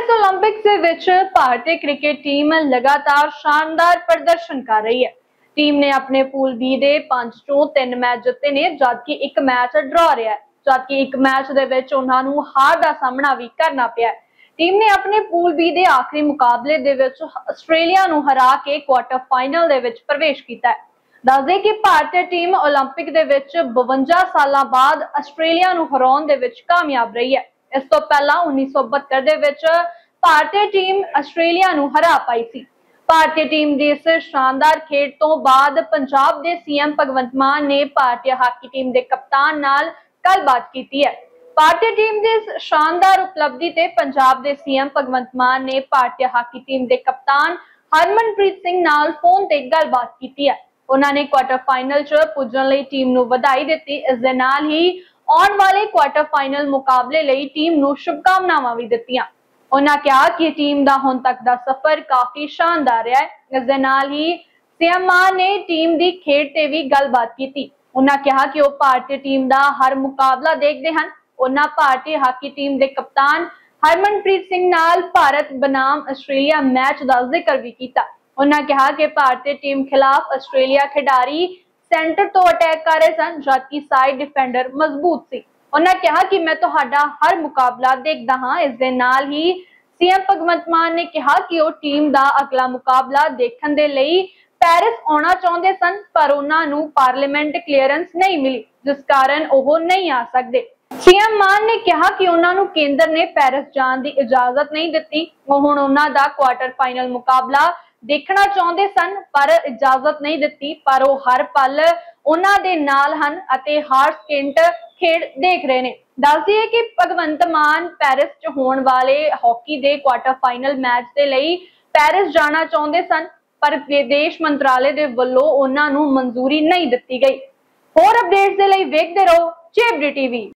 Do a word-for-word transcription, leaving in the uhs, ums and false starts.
Paris Olympics ਦੇ ਵਿੱਚ ਭਾਰਤੀ cricket team ਲਗਾਤਾਰ ਸ਼ਾਨਦਾਰ ਪ੍ਰਦਰਸ਼ਨ ਕਰ ਰਹੀ ਹੈ। ਟੀਮ ਨੇ ਆਪਣੇ ਪੂਲ ਬੀ ਦੇ ਪੰਜ ਤੋਂ ਤਿੰਨ ਮੈਚ ਜਿੱਤੇ ਨੇ, ਜਦਕਿ ਇੱਕ ਮੈਚ ਡਰਾ ਰਿਹਾ ਹੈ, ਜਦਕਿ ਇੱਕ ਮੈਚ ਦੇ ਵਿੱਚ ਉਹਨਾਂ ਨੂੰ ਹਾਰ ਦਾ ਸਾਹਮਣਾ ਵੀ ਕਰਨਾ ਪਿਆ ਹੈ। ਟੀਮ ਨੇ ਆਪਣੇ ਪੂਲ ਬੀ ਦੇ ਆਖਰੀ ਮੁਕਾਬਲੇ ਦੇ ਵਿੱਚ ਆਸਟ੍ਰੇਲੀਆ ਨੂੰ ਹਰਾ ਕੇ ਕੁਆਟਰ ਫਾਈਨਲ ਦੇ ਵਿੱਚ ਪ੍ਰਵੇਸ਼ ਕੀਤਾ ਹੈ। ਦੱਸਦੇ ਕਿ ਭਾਰਤੀ ਟੀਮ ओलंपिक ਦੇ ਵਿੱਚ ਬਵੰਜਾ ਸਾਲਾਂ ਬਾਅਦ ਆਸਟ੍ਰੇਲੀਆ ਨੂੰ ਹਰਾਉਣ ਦੇ ਵਿੱਚ ਕਾਮਯਾਬ ਰਹੀ ਹੈ। ਇਸ ਤੋਂ ਪਹਿਲਾਂ उन्नीस सौ बहत्तर ਦੇ ਵਿੱਚ ਭਾਰਤੀ ਟੀਮ ਆਸਟ੍ਰੇਲੀਆ ਨੂੰ ਹਰਾ ਪਾਈ ਸੀ। ਭਾਰਤੀ ਟੀਮ ਦੀ ਇਸ ਸ਼ਾਨਦਾਰ ਖੇਡ ਤੋਂ ਬਾਅਦ ਪੰਜਾਬ ਦੇ ਸੀਐਮ ਭਗਵੰਤ ਮਾਨ ਨੇ ਭਾਰਤੀ ਹਾਕੀ ਟੀਮ ਦੇ ਕਪਤਾਨ ਨਾਲ ਗੱਲਬਾਤ ਕੀਤੀ ਹੈ। ਭਾਰਤੀ ਟੀਮ ਦੀ ਇਸ ਸ਼ਾਨਦਾਰ ਉਪਲਬਧੀ ਤੇ ਪੰਜਾਬ ਦੇ ਸੀਐਮ ਭਗਵੰਤ ਮਾਨ ਨੇ ਭਾਰਤੀ ਹਾਕੀ ਟੀਮ ਦੇ ਕਪਤਾਨ ਹਰਮਨਪ੍ਰੀਤ ਸਿੰਘ ਨਾਲ ਫੋਨ ਤੇ ਗੱਲਬਾਤ ਕੀਤੀ ਹੈ। ਉਹਨਾਂ ਨੇ ਕੁਆਟਰ ਫਾਈਨਲ 'ਚ ਪੁੱਜਣ ਲਈ ਟੀਮ ਨੂੰ ਵਧਾਈ ਦਿੱਤੀ। ਇਸ ਦੇ ਨਾਲ ਹੀ ਆਉਣ ਵਾਲੇ ਕੁਆਟਰ ਫਾਈਨਲ ਮੁਕਾਬਲੇ ਲਈ ਟੀਮ ਨੂੰ ਸ਼ੁਭਕਾਮਨਾਵਾਂ ਵੀ ਦਿੱਤੀਆਂ। ਉਹਨਾਂ ਕਿਹਾ ਕਿ ਟੀਮ ਦਾ ਹੁਣ ਤੱਕ ਦਾ ਸਫ਼ਰ ਕਾਫੀ ਸ਼ਾਨਦਾਰ ਰਿਹਾ ਹੈ। ਇਸ ਦੇ ਨਾਲ ਹੀ ਸੀਐਮ ਮਾਨ ਨੇ ਟੀਮ ਦੀ ਖੇਡ ਤੇ ਵੀ ਗੱਲਬਾਤ ਕੀਤੀ। ਉਹਨਾਂ ਕਿਹਾ ਕਿ ਉਹ ਭਾਰਤੀ ਟੀਮ ਦਾ ਹਰ ਮੁਕਾਬਲਾ ਦੇਖਦੇ ਹਨ। ਉਹਨਾਂ ਭਾਰਤੀ ਹਾਕੀ ਟੀਮ ਦੇ ਕਪਤਾਨ ਹਰਮਨਪ੍ਰੀਤ ਸਿੰਘ ਨਾਲ ਭਾਰਤ ਬਨਾਮ ਆਸਟ੍ਰੇਲੀਆ ਮੈਚ ਦਾ ਜ਼ਿਕਰ ਵੀ ਕੀਤਾ। ਉਹਨਾਂ ਕਿਹਾ ਕਿ ਭਾਰਤੀ ਟੀਮ ਖਿਲਾਫ ਆਸਟ੍ਰੇਲੀਆ ਖਿਡਾਰੀ सेंटर तो अटैक कर रहे सन, जबकि साइड डिफेंडर मजबूत सी। उन्होंने कहा कि मैं तुहाडा हर मुकाबला देखदा हां। इस दे नाल ही सीएम भगवंत मान ने कहा कि वो टीम दा अगला मुकाबला देखण दे लई पेरिस आउणा चाहुंदे सन, पर उन्हां नूं पार्लीमेंट क्लीयरेंस नहीं मिली, जिस कारण वो नहीं आ सकदे। सीएम मान ने कहा कि उन्हां नूं केंद्र ने पेरिस जाण दी इजाजत नहीं दित्ती। वो हुण उन्हां दा क्वार्टर फाइनल मुकाबला देखना चाहते सन, पर इजाजत नहीं दिती। पर वो हर पल उन्हां दे नाल हन अते हर सेकंड खेड देख रहे ने। दस दिए कि भगवंत मान पेरिस च होण वाले हॉकी दे क्वार्टर फाइनल मैच दे लई पेरिस जाना चाहते सन, पर विदेश मंत्रालय दे वल्लों उन्हां नूं मंजूरी नहीं दिती गई। होर अपडेट्स दे लई वेखदे रहो चेबडी टीवी।